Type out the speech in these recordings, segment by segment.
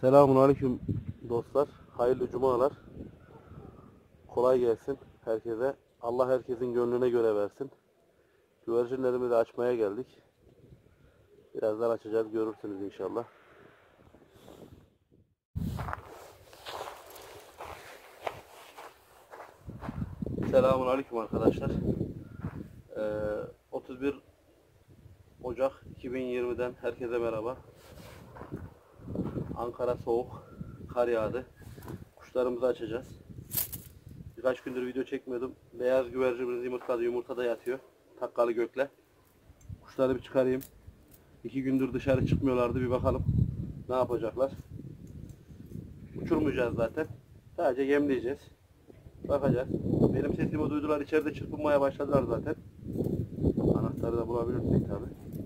Selamünaleyküm dostlar. Hayırlı cumalar. Kolay gelsin herkese. Allah herkesin gönlüne göre versin. Güvercinlerimi de açmaya geldik. Birazdan açacağız, görürsünüz inşallah. Selamünaleyküm arkadaşlar. 31 Ocak 2020'den herkese merhaba. Ankara soğuk, kar yağdı. Kuşlarımızı açacağız. Birkaç gündür video çekmiyordum. Beyaz güvercimiz yumurtladı, yumurtada yatıyor. Takkalı gökle. Kuşları bir çıkarayım. 2 gündür dışarı çıkmıyorlardı, bir bakalım ne yapacaklar. Uçurmayacağız zaten. Sadece yemleyeceğiz. Bakacağız. Benim sesimi duydular, içeride çırpınmaya başladılar zaten. Anahtarı da bulabilirsek tabi.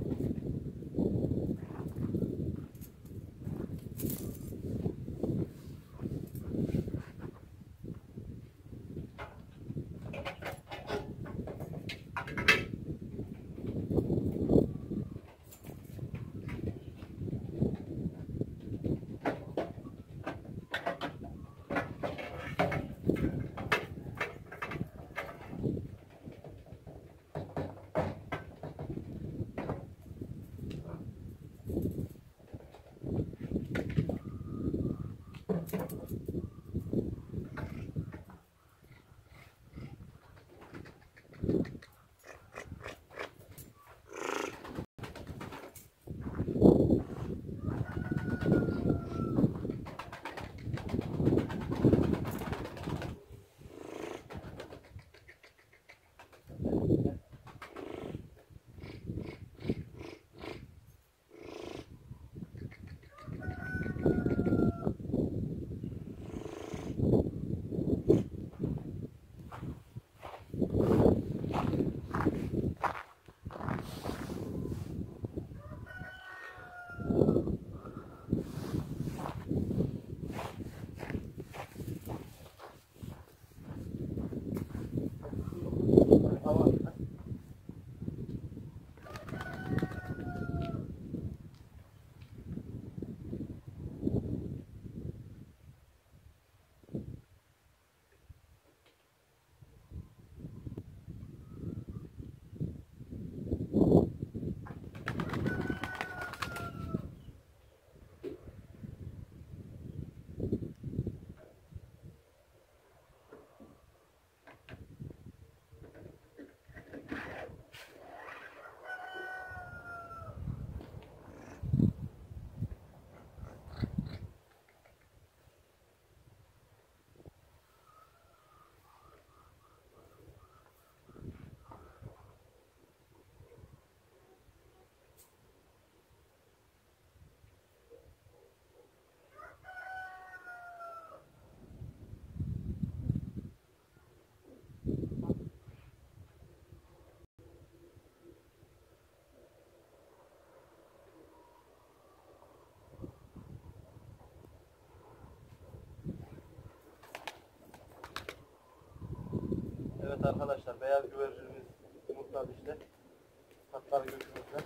Evet arkadaşlar, beyaz güvercinimiz yumurtladı işte. Takkalı gökümüzde.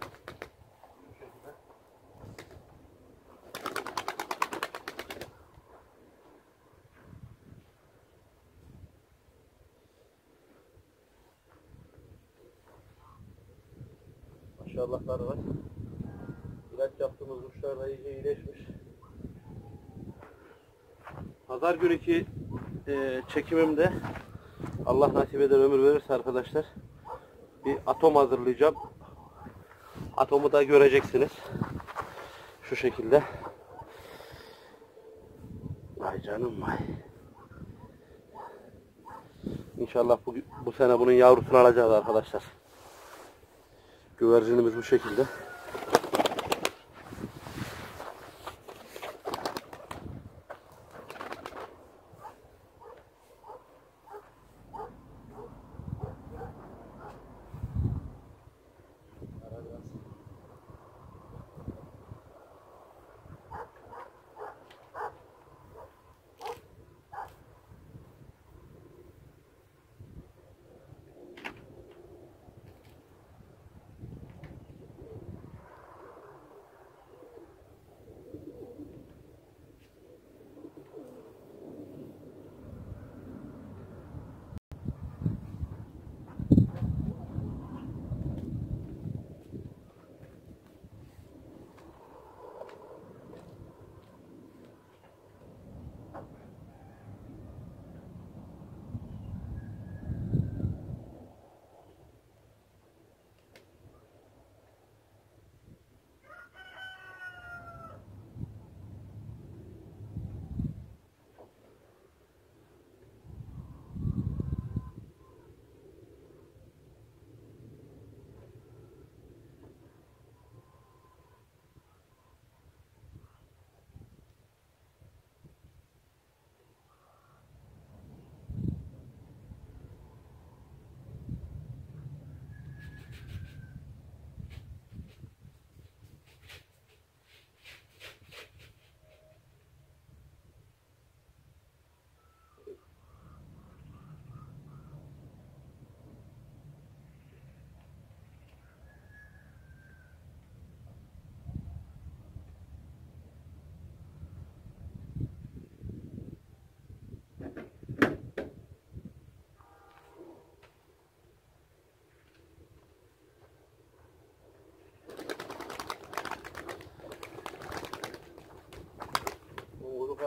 Bu şekilde. Maşallahları var. İlaç yaptığımız kuşlar da iyice iyileşmiş. Pazar günkü çekimimde Allah nasip eder, ömür verirse arkadaşlar, bir atom hazırlayacağım. Atomu da göreceksiniz. Şu şekilde. Vay canım vay. İnşallah bu sene bunun yavrusunu alacağız arkadaşlar. Güvercinimiz bu şekilde.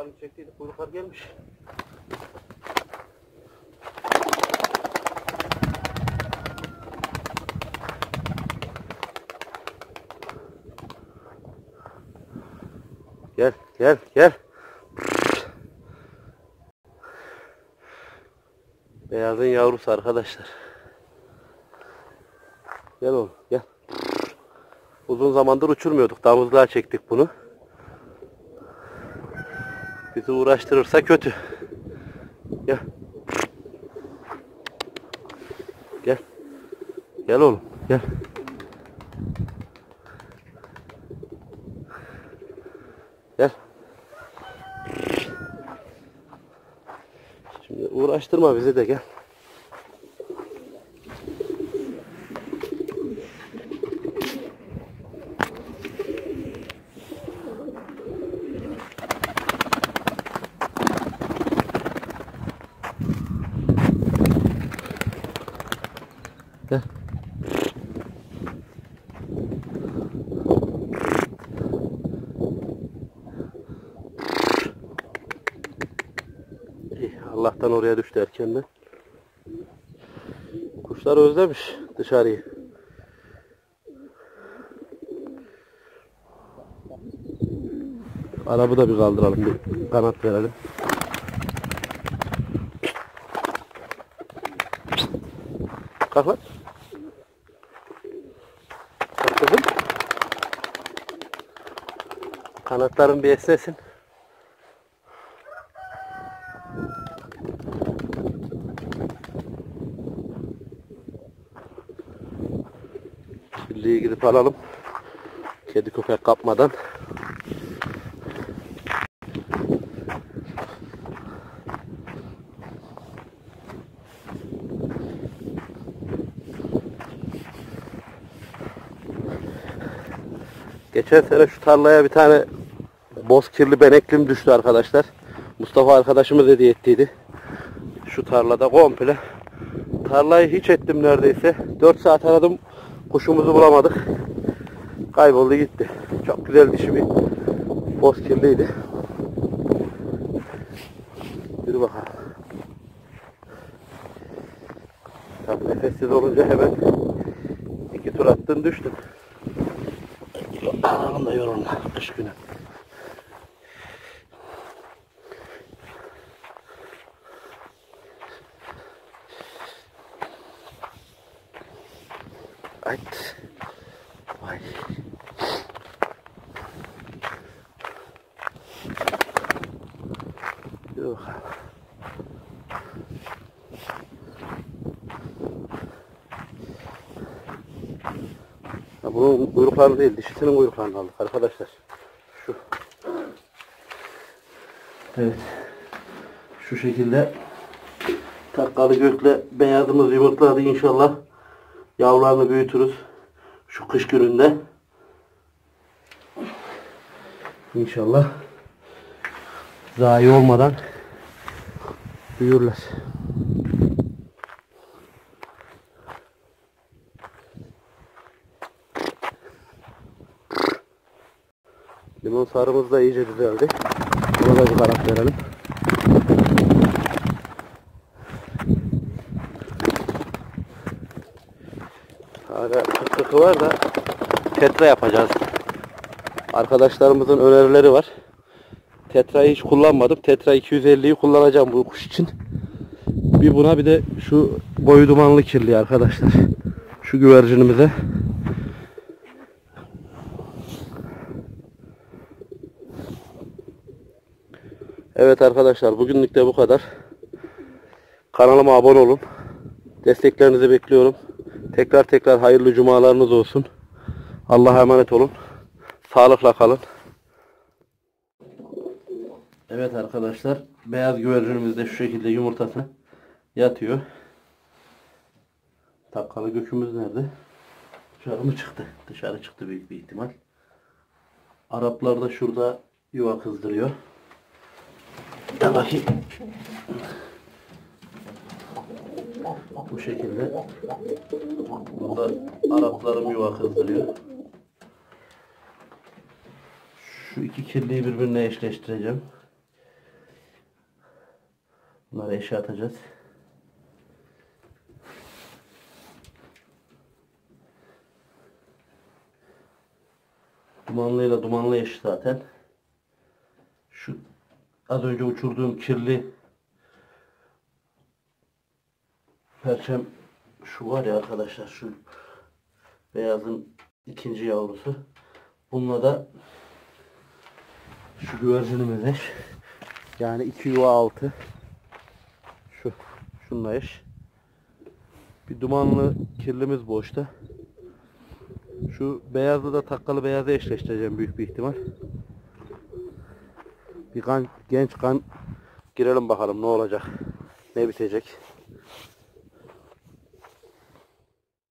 Yarın çektiydik, kuyruklar gelmiş. Gel, gel, gel. Beyazın yavrusu arkadaşlar. Gel oğlum, gel. Uzun zamandır uçurmuyorduk. Damızlığa çektik bunu. Bizi uğraştırırsa kötü. Gel. Gel. Gel oğlum, gel. Gel. Şimdi uğraştırma bizi de, gel. Gel. Allah'tan oraya düştü erkenden. Kuşlar özlemiş dışarıyı. Arabı da bir kaldıralım, bir kanat verelim. Kalk lan. Kalk kızım. Kanatların bir esnesin. Kirliği gidip alalım. Kedi köpek kapmadan. Geçen sene şu tarlaya bir tane bozkirli beneklim düştü arkadaşlar. Mustafa arkadaşımız hediye ettiydi. Şu tarlada komple. Tarlayı hiç ettim neredeyse. 4 saat aradım. Kuşumuzu bulamadık. Kayboldu gitti. Çok güzel dişi bir bozkirliydi. Yürü bakalım. Tabii nefessiz olunca hemen 2 tur attın düştün. Anam da yorulma kış günü. Ayt. Vay. Yok. Bunun kuyruklarını değil, dişisinin kuyruklarını aldık arkadaşlar. Şu. Evet. Şu şekilde takkalı gökle beyazımız yumurtladı inşallah. Yavrularını büyütürüz. Şu kış gününde. İnşallah zayi olmadan büyürler. Limon sarımız da iyice düzeldi. Buna da bir kanat verelim. Hala kıkı var da tetra yapacağız. Arkadaşlarımızın önerileri var. Tetra'yı hiç kullanmadım. Tetra 250'yi kullanacağım bu kuş için. Bir buna bir de şu boyu dumanlı kirli arkadaşlar. Şu güvercinimize. Evet arkadaşlar, bugünlük de bu kadar. Kanalıma abone olun. Desteklerinizi bekliyorum. Tekrar hayırlı cumalarınız olsun. Allah'a emanet olun. Sağlıkla kalın. Evet arkadaşlar, beyaz güvercinimiz de şu şekilde yumurtası yatıyor. Takkalı gökümüz nerede? Dışarı mı çıktı? Dışarı çıktı büyük bir ihtimal. Araplar da şurada yuva kızdırıyor. Gel bakayım. Bu şekilde. Burada Araplarım yuva kızdırıyor. Şu iki kirliyi birbirine eşleştireceğim. Bunları eşe atacağız. Dumanlıyla dumanlı eş zaten. Şu az önce uçurduğum kirli perçem şu var ya arkadaşlar, şu beyazın ikinci yavrusu. Bununla da şu güvercinimiz eş. Yani 2 yuva altı. Şununla eş. Bir dumanlı kirlimiz boşta. Şu beyazlı da takkalı beyazı eşleştireceğim büyük bir ihtimal. Bir genç kan girelim bakalım ne olacak. Ne bitecek.